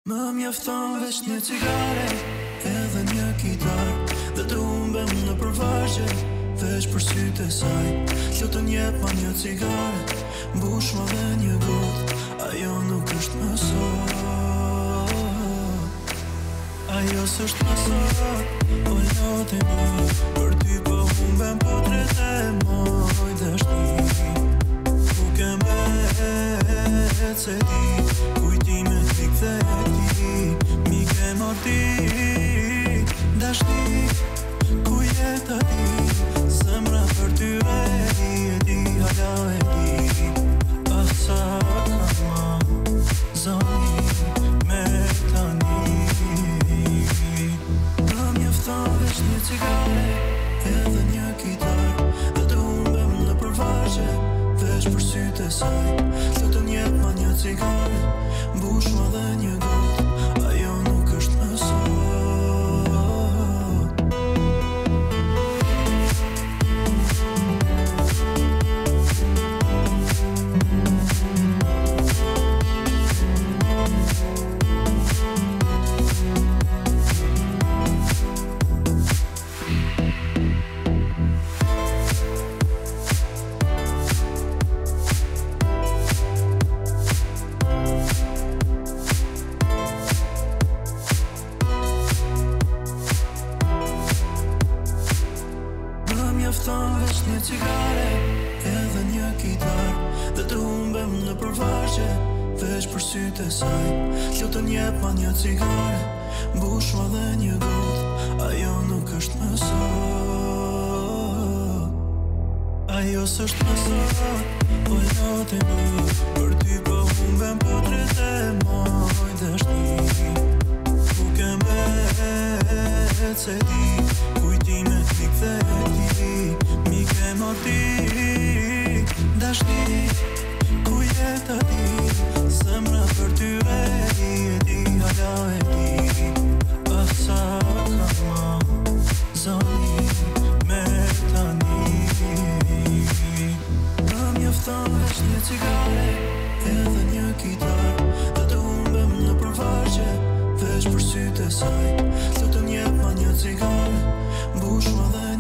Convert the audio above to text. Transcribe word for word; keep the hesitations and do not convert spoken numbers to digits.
Më mjafton veç një cigare, edhe një kitar, dhe të humbem në përvargje, veç për sytë e saj. Lutën jep ma një cigare, mbush ma dhe një got, ajo nuk është më sot. Ajo s'është më sot, o lote më, për ty po humbem po trete moj dashni. Ku kem bet se ti, kujtime t'i kthe ti, mi ke marti, dashni, ku jeta ti, zemra për ty redi, e di hala e di, ah sa kama, zoni, me tani. Më mjafton veç një cigare, edhe një kitar, dhe të humbem në përvargje, veç për sytë e saj. Lutën jep ma një cigare, mbush ma dhe një got, ajo nuk është më sot. Mjafton veç një cigare, edhe një kitar, dhe të humbem në përvargje, veç për sytë e saj. Lutën jep ma një cigare, mbush ma dhe një got, ajo nuk është më sot. Ajo s'është më sot, o lote më, për ty po humbem po trete moj dashni. Ku kem bet se ti, kujtime t'i kthe ti, mi ke marti, dashni, ku jeta ti, zemra për ty redi, e di hala e di, ah sa kama, zoni, me tani. Më mjafton veç një cigare, edhe një kitar, dhe të humbem në përvargje, veç për sytë e saj. Lutën jep ma një cigare, mbush ma dhe